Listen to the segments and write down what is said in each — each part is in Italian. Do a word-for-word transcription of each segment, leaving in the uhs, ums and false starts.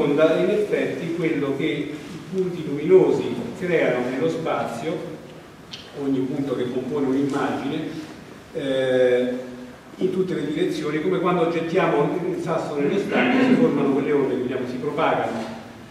d'onda è in effetti quello che i punti luminosi creano nello spazio, ogni punto che compone un'immagine, eh, in tutte le direzioni, come quando gettiamo il sasso nello stagno si formano quelle onde, vediamo, si propagano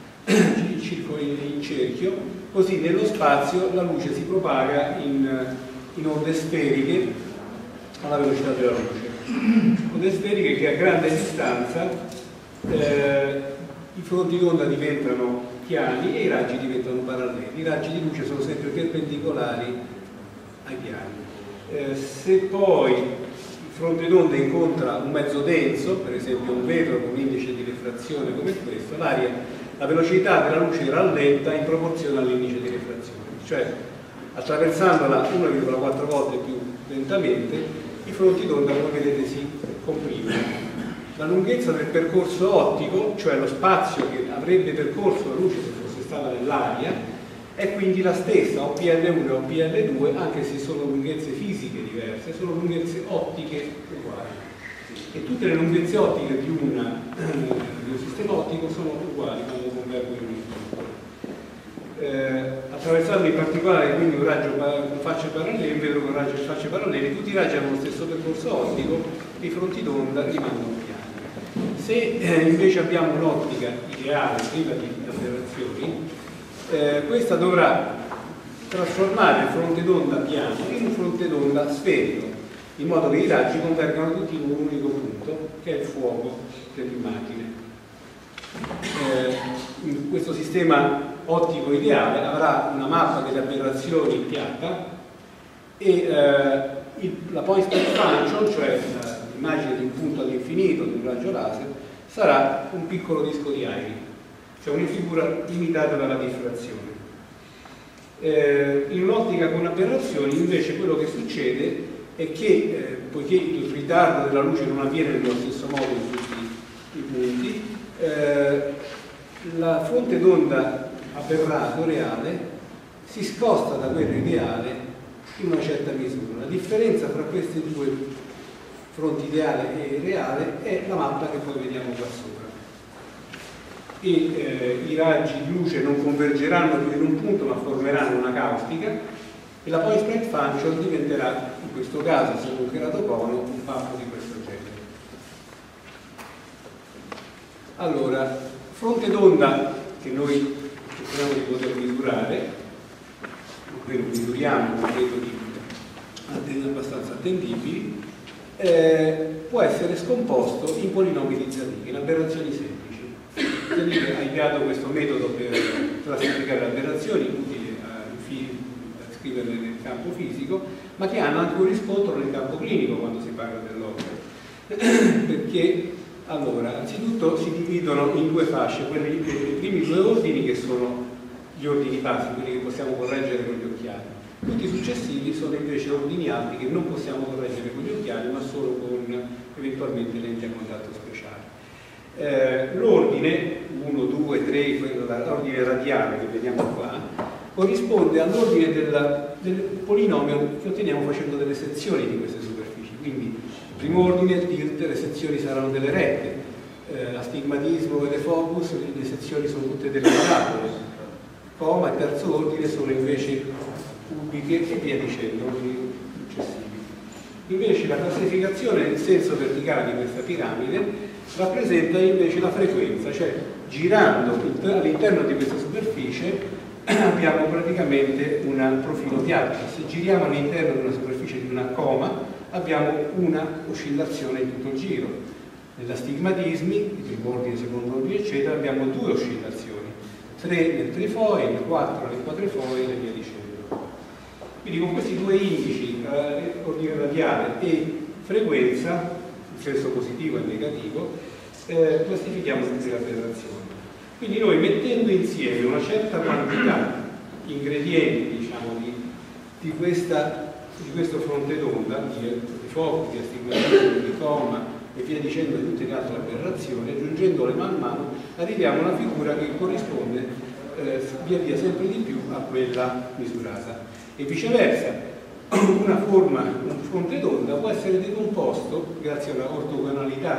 in cerchio, così nello spazio la luce si propaga in, in onde sferiche alla velocità della luce. Onde sferiche che a grande distanza eh, i fronti d'onda diventano piani e i raggi diventano paralleli. I raggi di luce sono sempre perpendicolari ai piani. Eh, se poi il fronte d'onda incontra un mezzo denso, per esempio un vetro con un indice di rifrazione come questo, l'aria la velocità della luce rallenta in proporzione all'indice di rifrazione, cioè attraversandola uno virgola quattro volte più lentamente i fronti d'onda, come vedete, si comprimono. La lunghezza del percorso ottico, cioè lo spazio che avrebbe percorso la luce se fosse stata nell'aria, è quindi la stessa, O P L uno e O P L due, anche se sono lunghezze fisiche diverse, sono lunghezze ottiche uguali. E tutte le lunghezze ottiche di, una, di un sistema ottico sono uguali quando convergono in un eh, attraversando in particolare quindi un raggio con facce parallele, un vetro con raggio e facce parallele, tutti i raggi hanno lo stesso percorso ottico e i fronti d'onda rimangono piani. Se eh, invece abbiamo un'ottica ideale priva di aberrazioni, eh, questa dovrà trasformare il fronte d'onda piano in un fronte d'onda sferico, in modo che i raggi convergano tutti in un unico punto, che è il fuoco dell'immagine. Eh, in questo sistema ottico ideale avrà una mappa delle aberrazioni piatta e eh, il, la point spread function, cioè l'immagine di un punto all'infinito di un raggio laser, sarà un piccolo disco di airi, cioè una figura limitata dalla diffrazione. Eh, in un'ottica con aberrazioni invece quello che succede è che, eh, poiché il ritardo della luce non avviene nello stesso modo in tutti i punti, eh, la fonte d'onda aberrato reale si sposta da quello ideale in una certa misura. La differenza tra questi due fronti, ideale e reale, è la mappa che poi vediamo qua sopra. E eh, i raggi di luce non convergeranno più in un punto ma formeranno una caustica, e la point spread function diventerà, in questo caso, se non creato cono, un pappo di questo genere. Allora, fronte d'onda che noi cerchiamo di poter misurare, quello misuriamo con metodi abbastanza attendibili, eh, può essere scomposto in polinomi di Zadig, in aberrazioni semplici. Zadig ha ideato questo metodo per classificare le aberrazioni, utili scriverle nel campo fisico, ma che hanno anche un riscontro nel campo clinico quando si parla dell'opera. Perché, allora, anzitutto si dividono in due fasce, quelli, i primi due ordini che sono gli ordini bassi, quelli che possiamo correggere con gli occhiali. Tutti i successivi sono invece ordini alti che non possiamo correggere con gli occhiali, ma solo con eventualmente lenti a contatto speciali. Eh, l'ordine uno, due, tre, l'ordine radiale che vediamo qua, corrisponde all'ordine del, del polinomio che otteniamo facendo delle sezioni di queste superfici. Quindi il primo ordine, il tilt, le sezioni saranno delle rette, eh, astigmatismo e le focus, le sezioni sono tutte delle parabole, coma e terzo ordine sono invece cubiche e via dicendo, ordini successivi. Invece la classificazione nel senso verticale di questa piramide rappresenta invece la frequenza, cioè girando all'interno di questa superficie abbiamo praticamente un profilo piatto. Se giriamo all'interno di una superficie di una coma abbiamo una oscillazione in tutto il giro. Nell'astigmatismi, il primo ordine, il secondo ordine eccetera, abbiamo due oscillazioni, tre nel trifoil, quattro nel quadrifoil e via dicendo. Quindi con questi due indici, eh, ordine radiale e frequenza, in senso positivo e negativo, eh, classifichiamo tutte le aberrazioni. Quindi noi, mettendo insieme una certa quantità di ingredienti, diciamo, di, di, questa, di questo fronte d'onda, di, di fuoco, di astigmatismo, di coma e via dicendo di tutte le altre aberrazioni, aggiungendole man mano, arriviamo a una figura che corrisponde eh, via via sempre di più a quella misurata. E viceversa, una forma, un fronte d'onda può essere decomposto, grazie alla ortogonalità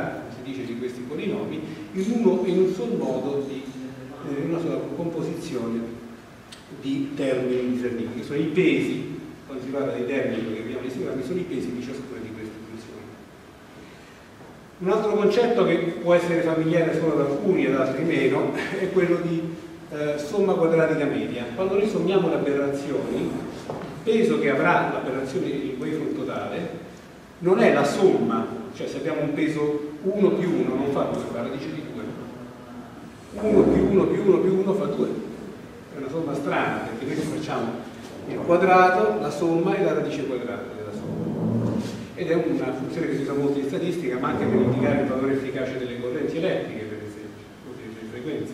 dice di questi polinomi, in, uno, in un solo modo, di, eh, in una sola composizione di termini discernibili, che sono i pesi, quando si parla dei termini che abbiamo istituito, sono i pesi di ciascuna di queste funzioni. Un altro concetto che può essere familiare solo ad alcuni e ad altri meno è quello di eh, somma quadratica media. Quando noi sommiamo le aberrazioni, il peso che avrà l'aberrazione in wavefront totale non è la somma, cioè se abbiamo un peso uno più uno non fa due, fa radice di due. uno più uno più uno più uno fa due. È una somma strana, perché noi facciamo il quadrato, la somma e la radice quadrata della somma. Ed è una funzione che si usa molto in statistica, ma anche per indicare il valore efficace delle correnti elettriche, per esempio, o delle frequenze.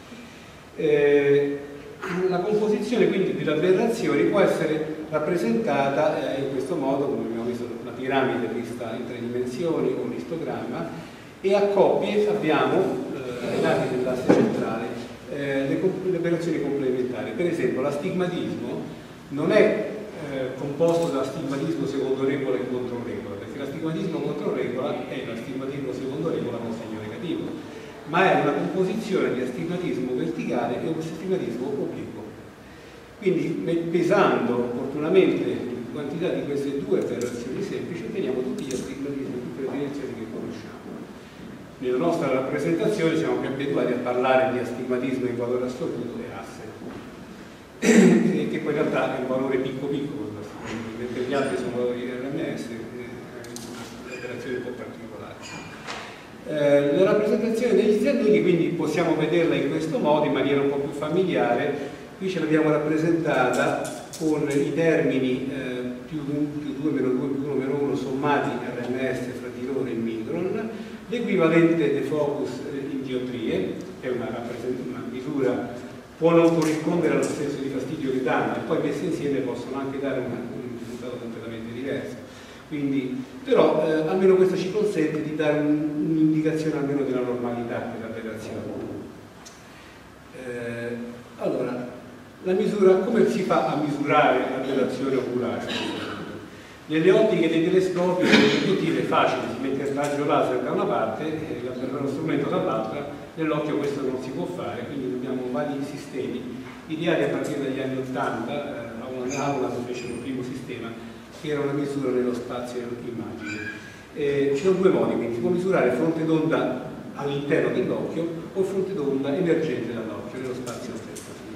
Eh, la composizione quindi delle aberrazioni può essere rappresentata eh, in questo modo, come abbiamo visto, una piramide vista in tre dimensioni o un istogramma, e a coppie abbiamo eh, ai lati dell'asse centrale eh, le, le aberrazioni complementari. Per esempio l'astigmatismo non è eh, composto da astigmatismo secondo regola e controregola, perché l'astigmatismo controregola è l'astigmatismo secondo regola con segno negativo, ma è una composizione di astigmatismo verticale e un astigmatismo obliquo. Quindi pesando opportunamente la quantità di queste due aberrazioni semplici otteniamo tutti gli astigmatismi in tutte le direzioni che conosciamo. Nella nostra rappresentazione siamo più abituati a parlare di astigmatismo in valore assoluto e asse, che poi in realtà è un valore picco piccolo, mentre gli altri sono valori R M S, è un'operazione un po' particolare. Eh, la rappresentazione degli zernini quindi possiamo vederla in questo modo, in maniera un po' più familiare. Qui ce l'abbiamo rappresentata con i termini eh, più due, meno due, più uno, meno uno sommati R M S fra di loro in micron, l'equivalente de focus in diottrie, che è una, una misura, può non corrispondere allo stesso di fastidio che danno, e poi messe insieme possono anche dare una, un risultato completamente diverso. Quindi, però eh, almeno questo ci consente di dare un'indicazione un almeno della normalità dell'aberrazione. Eh, allora, la misura, come si fa a misurare l'aberrazione oculare? Nelle ottiche dei telescopi l'obiettivo è facile, si mette il raggio laser da una parte e lo strumento dall'altra, nell'occhio questo non si può fare, quindi dobbiamo vari sistemi ideati a partire dagli anni ottanta, eh, a un'aula dove fecero il primo sistema, che era una misura nello spazio immagine. Eh, ci sono due modi, quindi si può misurare fronte d'onda all'interno dell'occhio o fronte d'onda emergente dall'occhio, nello spazio stesso.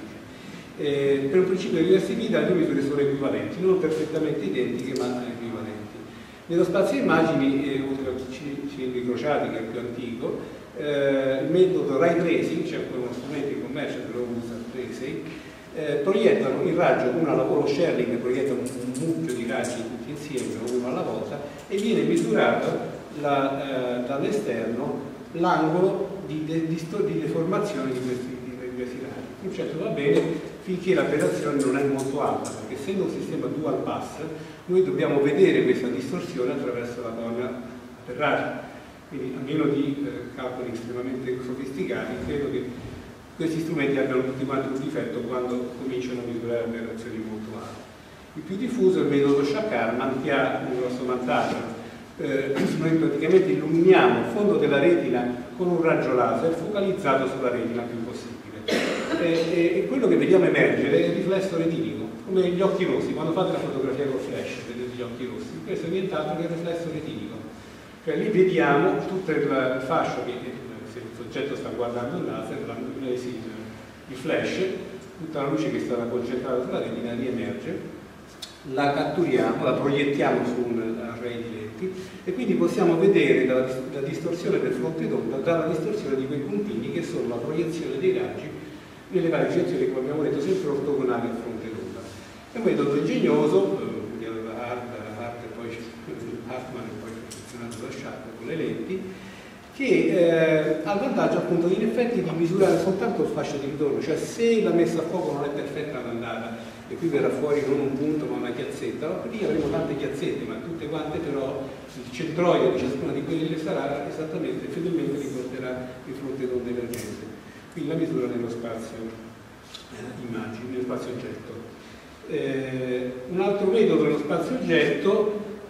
Eh, per un principio di diversità le due misure sono equivalenti, non perfettamente identiche ma equivalenti. Nello spazio immagini, eh, oltre ai cilindri crociati che è il più antico, eh, il metodo ray tracing, cioè uno strumento in commercio che lo usa tracing, eh, proiettano il raggio uno alla volta, Sherling proiettano un mucchio di raggi tutti insieme, uno alla volta, e viene misurato eh, dall'esterno l'angolo di, de, di, di deformazione di questi, di questi raggi. Il concetto va bene finché l'aberrazione non è molto alta, perché essendo un sistema dual pass noi dobbiamo vedere questa distorsione attraverso la cornea atterrata. Quindi a meno di eh, calcoli estremamente sofisticati, credo che questi strumenti abbiano tutti quanti un difetto quando cominciano a misurare aberrazioni molto alte. Il più diffuso è il metodo Shah-Karman, che ha un grosso vantaggio. Eh, noi praticamente illuminiamo il fondo della retina con un raggio laser focalizzato sulla retina il più possibile. E, e quello che vediamo emergere è il riflesso retinico, come gli occhi rossi. Quando fate la fotografia col flash vedete gli occhi rossi, questo è nient'altro che il riflesso retinico, cioè lì vediamo tutto il, il fascio che se il soggetto sta guardando il laser, la, il flash, tutta la luce che è stata concentrata sulla retina riemerge, la catturiamo, la proiettiamo su un array di lenti e quindi possiamo vedere dalla, dalla distorsione del fronte d'onda dalla distorsione di quei puntini che sono la proiezione dei raggi nelle varie direzioni, come abbiamo detto, sempre ortogonali al fronte d'onda. È un metodo ingegnoso, che aveva Hart, Hart e poi Hartmann e poi perfezionato da Sharp con le lenti, che eh, ha il vantaggio appunto in effetti di misurare soltanto il fascio di ritorno, cioè se la messa a fuoco non è perfetta all'andata e qui verrà fuori non un punto ma una chiazzetta, lì avremo tante chiazzette, ma tutte quante però il centroide di ciascuna di quelle sarà esattamente, fedelmente riporterà il fronte d'onda emergente. Quindi la misura nello spazio eh, immagini, nello spazio oggetto. Eh, un altro metodo nello spazio oggetto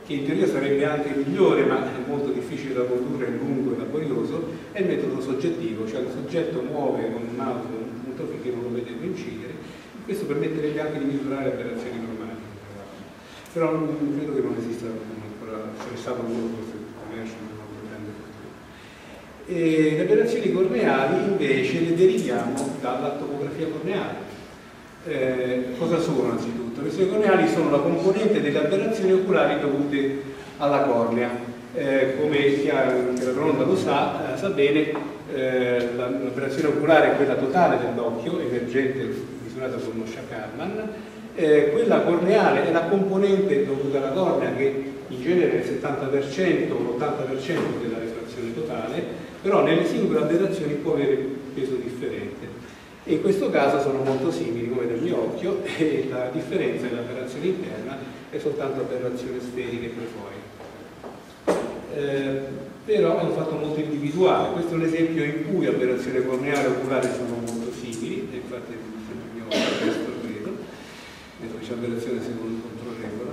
che in teoria sarebbe anche migliore, ma è molto difficile da condurre, è lungo e laborioso, è il metodo soggettivo, cioè il soggetto muove con un auto un punto finché non lo vede coincidere. Questo permetterebbe anche di misurare operazioni cromatiche, però non, credo che non esista ancora, ce n'è stato uno forse commercio, non lo prende fortuna. E le aberrazioni corneali invece le deriviamo dalla topografia corneale. Eh, cosa sono anzitutto? Le aberrazioni corneali sono la componente delle aberrazioni oculari dovute alla cornea. Eh, come chi ha la Gronda lo sa, eh, sa bene, eh, l'aberrazione oculare è quella totale dell'occhio, emergente misurata con uno Schack-Hartmann. Eh, quella corneale è la componente dovuta alla cornea, che in genere è il settanta per cento o l'ottanta per cento della rifrazione totale, però nelle singole aberrazioni può avere un peso differente. E in questo caso sono molto simili come nel mio occhio, e la differenza dell'aberrazione interna è soltanto aberrazione sferica e prefoide. Eh, però è un fatto molto individuale. Questo è un esempio in cui aberrazione corneale e oculare sono molto simili, e infatti nel mio occhio questo credo, vedo che c'è aberrazione secondo controregola.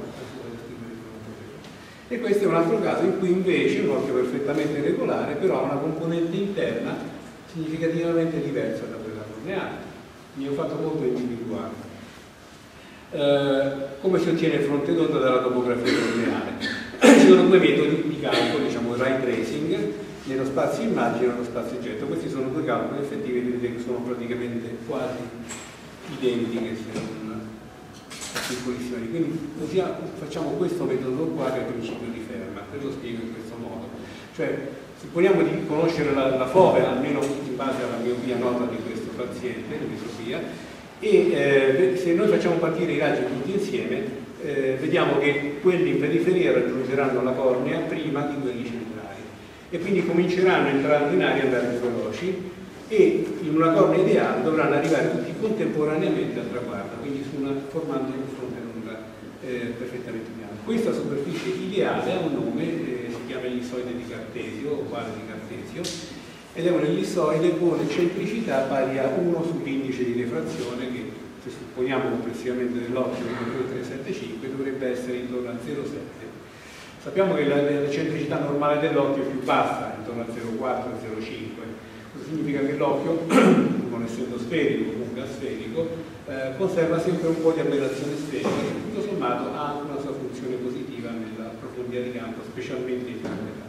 E questo è un altro caso in cui invece un occhio perfettamente regolare però ha una componente interna significativamente diversa da quella corneale. Mi ho fatto molto individuale. Eh, come si ottiene il fronte d'onda dalla topografia corneale? Ci sono due metodi di calcolo, diciamo il ray tracing, nello spazio immagine e nello spazio oggetto. Questi sono due calcoli effettivi, vedete che sono praticamente quasi identiche, se non piccolissima. Quindi usiamo, facciamo questo metodo qua che è il principio di Fermat, ve lo spiego in questo modo. Cioè, supponiamo di conoscere la, la fove, almeno in base alla miopia nota di questo paziente, l'isopia, e eh, se noi facciamo partire i raggi tutti insieme, eh, vediamo che quelli in periferia raggiungeranno la cornea prima di quelli centrali, e quindi cominceranno entrando in aria, andare più veloci, e in una cornea ideale dovranno arrivare tutti contemporaneamente al traguardo, quindi su una, formando un fronte d'onda eh, perfettamente piano. Questa superficie ideale ha un nome, eh, si chiama ellissoide di Cartesio, o ovale di Cartesio, ed è un ellissoide con centricità pari a uno sull'indice di refrazione, che se supponiamo complessivamente dell'occhio due tre sette cinque dovrebbe essere intorno a zero virgola sette. Sappiamo che la, la centricità normale dell'occhio è più bassa, intorno a zero virgola quattro zero virgola cinque. Significa che l'occhio, non essendo sferico, comunque asferico, eh, conserva sempre un po' di aberrazione sferica, che tutto sommato ha anche una sua funzione positiva nella profondità di campo, specialmente in gravedà.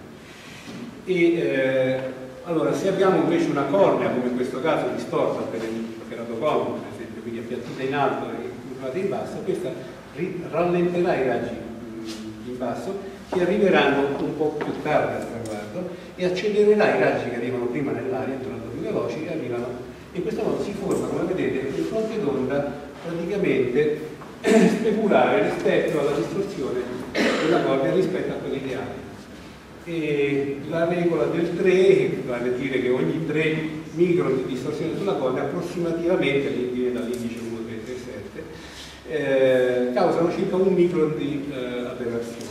E eh, allora, se abbiamo invece una cornea, come in questo caso distorta per il keratoconio, per esempio, quindi appiattita in alto e curvata in basso, questa rallenterà i raggi in basso, che arriveranno un po' più tardi al traguardo, e accelererà i raggi che arrivano prima nell'aria, tornando più veloci, e arrivano. In questo modo si forma, come vedete, un fronte d'onda praticamente speculare rispetto alla distorsione della cornea rispetto a quella ideale. E la regola del tre, vale a dire che ogni tre micron di distorsione sulla cornea approssimativamente, viene dall'indice uno tre tre sette, eh, causano circa un micron di eh, aberrazione.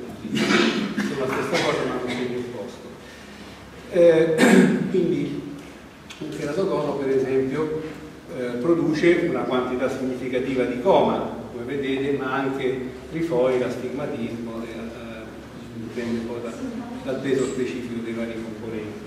Sono la stessa cosa ma non segno opposto. Eh, quindi un keratocono, per esempio, eh, produce una quantità significativa di coma, come vedete, ma anche trifoide, astigmatismo, eh, dipende un po' da, dal peso specifico dei vari componenti.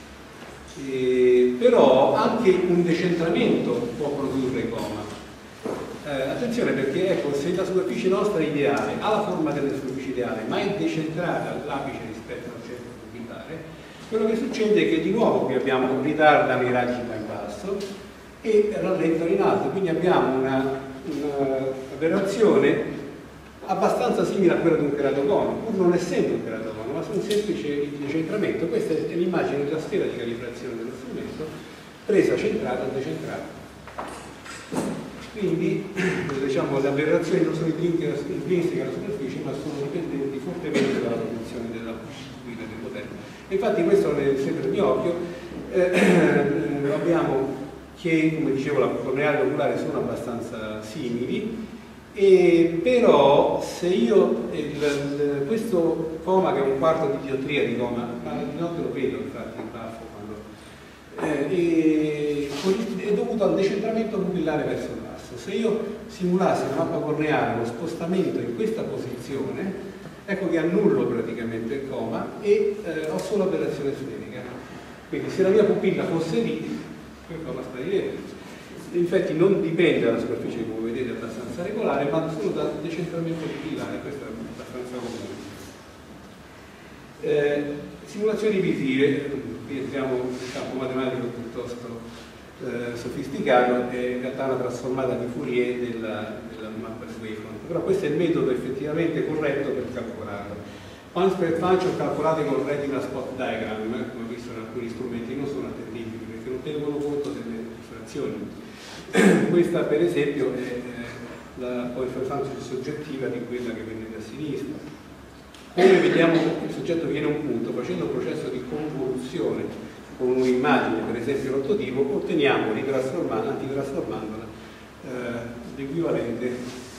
E, però anche un decentramento può produrre coma. Eh, attenzione, perché ecco, se la superficie nostra ideale ha la forma della superficie ideale ma è decentrata all'apice rispetto al centro cubitare, quello che succede è che di nuovo qui abbiamo ritardano i raggi qua in basso e rallentano in alto, quindi abbiamo un'aberrazione abbastanza simile a quella di un keratocono, pur non essendo un keratocono, ma su un semplice decentramento. Questa è l'immagine della sfera di calibrazione dello strumento, presa centrata o decentrata. Quindi diciamo, le aberrazioni non sono intrinseche alla superficie, ma sono dipendenti fortemente dalla posizione della guida del modello. E infatti questo è sempre il mio occhio, eh, abbiamo che, come dicevo, la corneale e l'oculare sono abbastanza simili, e però se io il, il, questo coma, che è un quarto di diottria di coma, ma di notte lo vedo infatti in baffo quando, eh, è dovuto al decentramento pupillare verso il basso. Se io simulassi una mappa corneale, lo spostamento in questa posizione, ecco che annullo praticamente il coma e eh, ho solo aberrazione sferica. Quindi se la mia pupilla fosse lì, quel coma sparirebbe. Infatti non dipende dalla superficie, come vedete, abbastanza regolare, ma solo dal decentramento pupillare, questo è abbastanza comune. Eh, simulazioni visive, qui entriamo in un campo matematico piuttosto eh, sofisticato, è in realtà una trasformata di Fourier della, della mappa di wavefront, però questo è il metodo effettivamente corretto per calcolarlo. Point spread function calcolate con retina spot diagram, come visto in alcuni strumenti, non sono attendibili perché non tengono conto delle diffrazioni. Questa per esempio è eh, la point spread function soggettiva di quella che vedete a sinistra. Come vediamo il soggetto viene a un punto, facendo un processo di convoluzione con un'immagine, per esempio l'ortotipo, otteniamo, antitrasformandola, eh, l'equivalente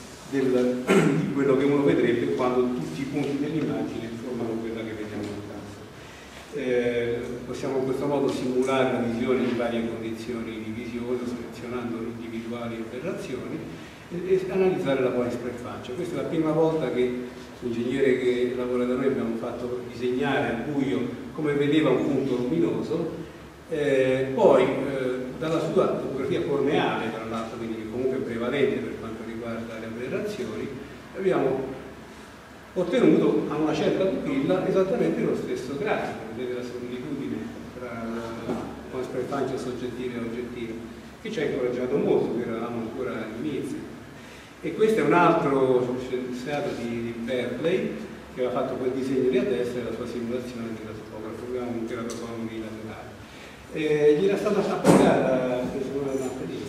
di quello che uno vedrebbe quando tutti i punti dell'immagine formano quella che vediamo in tasto. Eh, possiamo in questo modo simulare la visione in varie condizioni di visione, selezionando individuali aberrazioni e, e analizzare la point spread function. Questa è la prima volta che l'ingegnere che lavora da noi abbiamo fatto disegnare al buio come vedeva un punto luminoso, eh, poi eh, dalla sua topografia corneale, tra l'altro, quindi che comunque è prevalente per quanto riguarda le aberrazioni, abbiamo ottenuto a una certa pupilla esattamente lo stesso grafico. Vedete la similitudine tra la point spread function soggettiva e oggettiva, che ci ha incoraggiato molto, che eravamo ancora all'inizio. E questo è un altro scienziato di Berkeley che aveva fatto quel disegno lì a destra e la sua simulazione di topografo, avevamo un keratoconio unilaterale. Eh, gli era stata applicata una,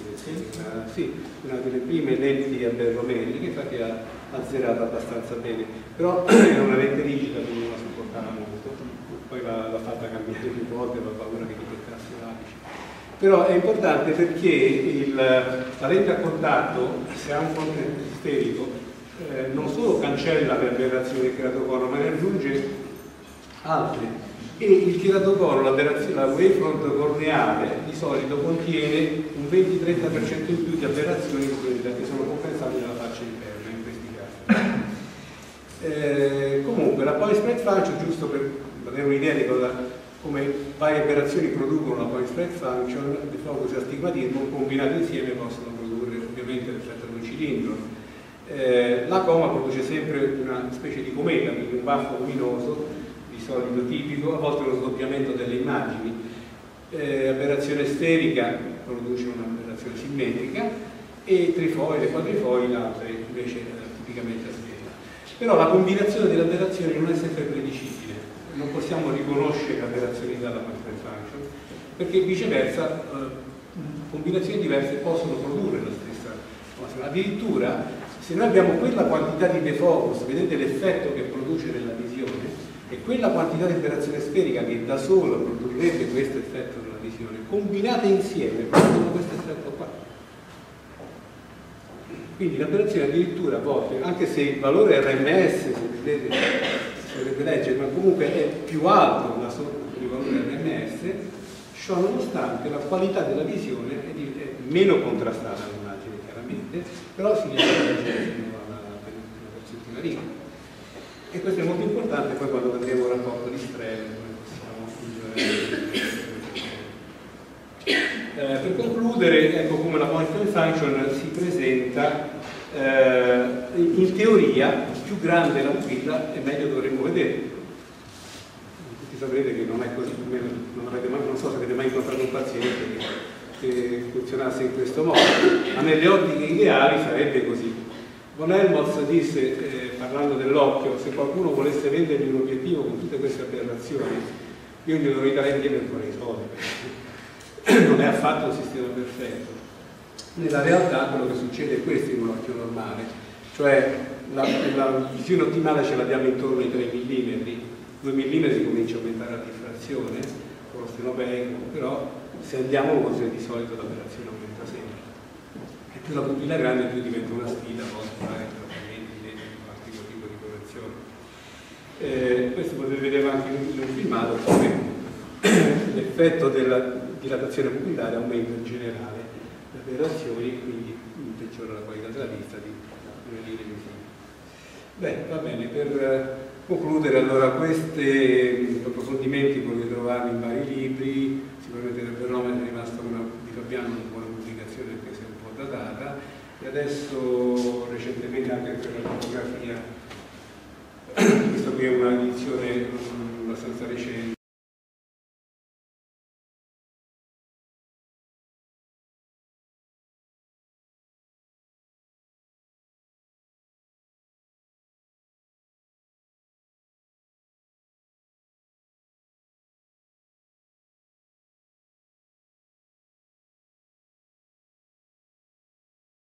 sì, una delle prime lenti a Berromelli, che infatti ha azzerato abbastanza bene, però era una lente rigida, quindi non la sopportava molto, poi l'ha fatta cambiare più volte, aveva paura che gli toccasse l'apice. Però è importante perché il, la lente a contatto, se ha un fronte sferico, eh, non solo cancella le aberrazioni del keratoconio, ma ne aggiunge altre. E il keratoconio, la wavefront corneale, di solito contiene un venti trenta per cento in più di aberrazioni che sono compensate nella faccia interna, in questi casi. Eh, comunque, la point spread function, giusto per avere un'idea di cosa, come varie aberrazioni producono la point spread function, di focus e astigmatismo, combinati insieme possono produrre ovviamente l'effetto di un cilindro. Eh, la coma produce sempre una specie di cometa, quindi un baffo luminoso, di solito tipico, a volte uno sdoppiamento delle immagini. Eh, aberrazione sferica produce un'aberrazione simmetrica e trifoile, quadrifoile, altre invece eh, tipicamente a sfera. Però la combinazione delle aberrazioni non è sempre predicibile. Non possiamo riconoscere l'aberrazione dalla point spread function perché viceversa eh, combinazioni diverse possono produrre la stessa cosa. Addirittura se noi abbiamo quella quantità di defocus, vedete l'effetto che produce nella visione, e quella quantità di aberrazione sferica che da solo produrrebbe questo effetto nella visione, combinate insieme producono questo effetto qua. Quindi l'aberrazione addirittura a volte, anche se il valore R M S, se vedete, dovrebbe leggere, ma comunque è più alto del valore R M S, ciò nonostante la qualità della visione è, di, è meno contrastata all'immagine chiaramente, però si riesce a leggere fino alla percentina riga. E questo è molto importante poi quando vedremo il rapporto di Strel, come possiamo migliorare. Eh, per concludere, ecco come la point spread function si presenta. Eh, in teoria più grande la pupilla e meglio dovremmo vedere. Tutti saprete che non è così, non, avete mai, non so se avete mai incontrato un paziente che, che funzionasse in questo modo, ma nelle ottiche ideali sarebbe così. Von Helmholtz disse, eh, parlando dell'occhio, se qualcuno volesse vendermi un obiettivo con tutte queste aberrazioni, io gli dovrei dare indietro ancora i soldi. Non è affatto un sistema perfetto. Nella realtà quello che succede è questo in un occhio normale, cioè la, la visione ottimale ce l'abbiamo intorno ai tre millimetri, due millimetri comincia a aumentare la diffrazione con lo stenopeico, però se andiamo oltre di solito l'aberrazione aumenta sempre. E più la pupilla grande più diventa una sfida, poi fare trattamenti di qualche tipo di correzione. Eh, questo potete vedere anche in un filmato come l'effetto della dilatazione pupillaria aumenta in generale le aberrazioni, quindi peggiora la qualità della vista di una linea visiva. Beh, va bene, per concludere, allora questi approfondimenti potete trovarli in vari libri, sicuramente nel Vernomen è rimasta una di Fabiano, una buona pubblicazione anche se un po' datata, e adesso recentemente anche per la fotografia, questa qui è una edizione abbastanza recente.